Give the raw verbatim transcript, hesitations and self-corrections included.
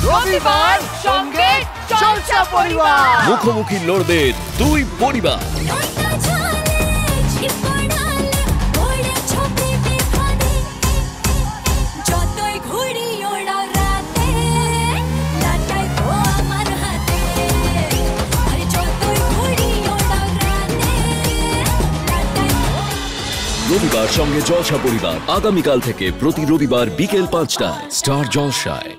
রবিবার সঙ্গে জলসা পরিবার মুখোমুখি লড়বে দুই পরিবার। রবিবার সঙ্গে জলসা পরিবার আগামীকাল থেকে প্রতি রবিবার বিকেল পাঁচটায় স্টার জলসায়।